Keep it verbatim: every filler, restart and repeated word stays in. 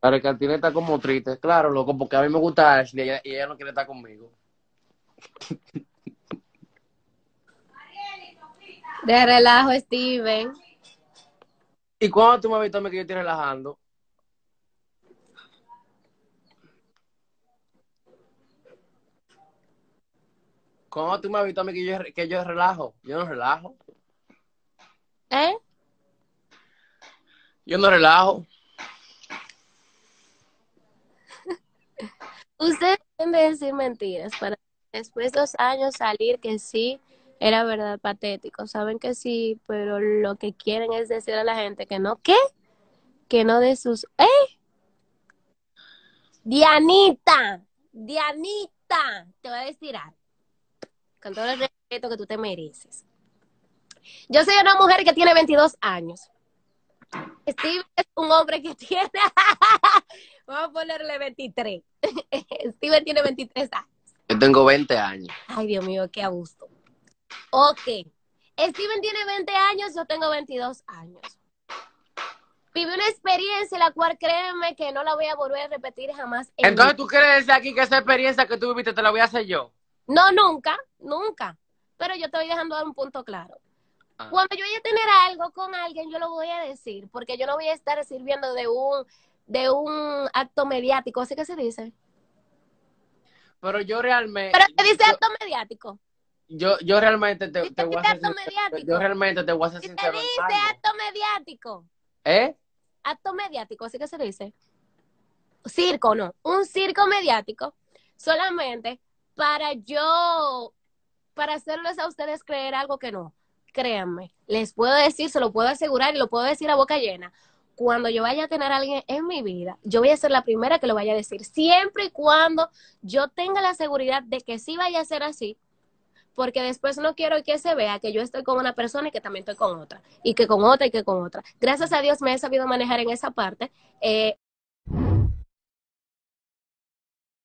Ahora que tiene está como triste. Claro, loco, porque a mí me gusta Ashley y ella, y ella no quiere estar conmigo. De relajo, Steven. ¿Y cuándo tú me has visto a mí que yo estoy relajando? ¿Cuándo tú me has visto a mí que yo, que yo relajo? Yo no relajo. ¿Eh? Yo no relajo. Ustedes tienen de decir mentiras para después de dos años salir que sí era verdad patético. Saben que sí, pero lo que quieren es decir a la gente que no, ¿qué? Que no de sus... ¡Eh! Dianita, Dianita, te voy a decir algo, con todo el respeto que tú te mereces. Yo soy una mujer que tiene veintidós años. Steve es un hombre que tiene, vamos a ponerle veintitrés. Steven tiene veintitrés años. Yo tengo veinte años. Ay, Dios mío, qué a gusto. Ok. Steven tiene veinte años, yo tengo veintidós años. Viví una experiencia la cual créeme que no la voy a volver a repetir jamás en mi Entonces, ¿tú quieres decir aquí que esa experiencia que tú viviste te la voy a hacer yo? No, nunca, nunca. Pero yo te voy dejando dar un punto claro. Ah. Cuando yo vaya a tener algo con alguien, yo lo voy a decir, porque yo no voy a estar sirviendo de un, de un acto mediático, ¿así que se dice? Pero yo Pero realmente, se dice yo, acto mediático. yo, yo realmente te, Si te te voy a dice ser acto sincero. Yo mediático. realmente te voy a ser Si te sincero en dice algo. acto mediático. ¿Eh? Acto mediático, ¿así que se dice? Circo, no. Un circo mediático solamente para yo, para hacerles a ustedes creer algo que no. Créanme, les puedo decir, se lo puedo asegurar y lo puedo decir a boca llena. Cuando yo vaya a tener a alguien en mi vida, yo voy a ser la primera que lo vaya a decir, siempre y cuando yo tenga la seguridad de que sí vaya a ser así, porque después no quiero que se vea que yo estoy con una persona y que también estoy con otra, y que con otra y que con otra. Gracias a Dios me he sabido manejar en esa parte. Eh,